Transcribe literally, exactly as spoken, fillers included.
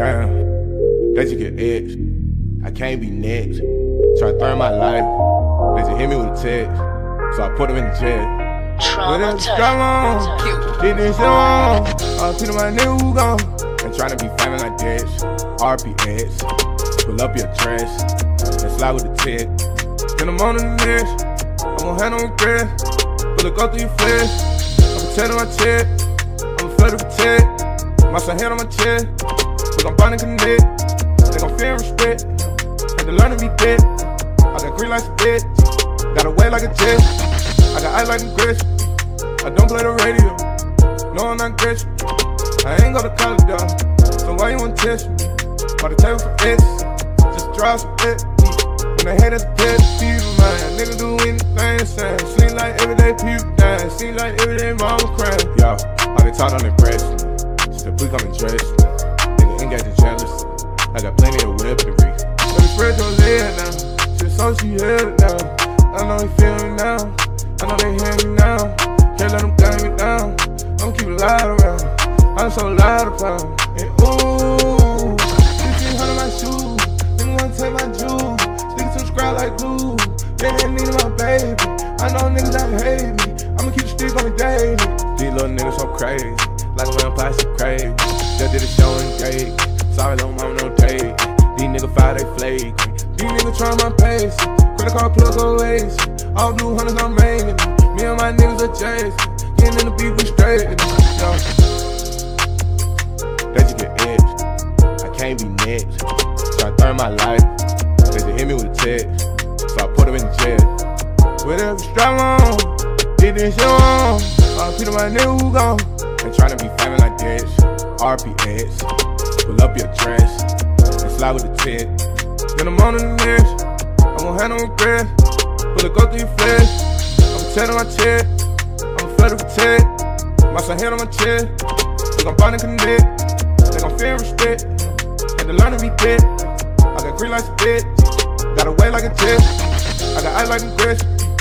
Damn, they just get edged. I can't be next. Try to throw in my life. They just hit me with a text, so I put them in the jet. Trauma touch. Did this shit on. All to my nigga who gone. Ain't tryna be famous like this. R P X. Pull up your trash and slide with the tech. Then I'm on the next. I won't have no regret. Pull it go through your flesh. I'm protecting my check. I'm a flood to protect. My son hand on my chest. We gon' bond and connect. They gon' fear and respect. Had to learn to be dead. I got green like a bitch. Got away like a jet. I got eyes like a Gretsch. I don't play the radio. No, I'm not Gretsch. I ain't go to college, dog. So why you wanna test me? By the table for X. Just draw some X. When they hate us dead people, man. Nigga do anything the same. Seem like everyday people dying. Seem like everyday mama crying. Yo, all they talk on impression. Still please come and dress me. Nigga ain't got the jealous. I got plenty of weaponry. Let me spread your leg now. Shit so she held it down. I know they feel me now. I know they hear me now. Can't let them gang me down. I'ma keep it loud around. I'm so loud about it. And ooh, fifteen hundred my shoes. Nigga wanna take my jewels. Stick to the scrap like glue. They didn't need my baby. I know niggas that hate me. I'ma keep the stick on me daily. These little niggas so crazy. Like a vampire, so crazy. Just did a show and gate. Sorry, little mama, no take. These niggas fire, they flake. These niggas trying my pace. Credit card plug always. All blue hunters, I'm making it. Me and my niggas are chasing. Getting in the beef, we straight. Yo. They just get edged. I can't be next. Try to throw in my life. They just hit me with a text, so I put them in the jet. Whatever strap on, did this shit on. All to my nigga who gone. Ain't tryna be famous like this. R P X. Pull up your trash and slide with the tech. Then I'm on the next. I won't have no regret. Pull it go through your flesh. I'm protecting my check. I'm a flood to protect. My son hand on my chest. We gon' bond and connect. They gon' fear and respect. Had to learn to be dead. I got green like a bitch. Got away like a jet. I got eyes like a Gretsch.